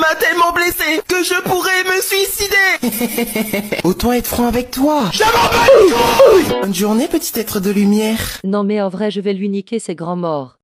m'a tellement blessé que je pourrais me suicider. Autant être franc avec toi. Je m'en bats les couilles. Bonne journée, petit être de lumière. Non mais en vrai je vais lui niquer ses grands morts.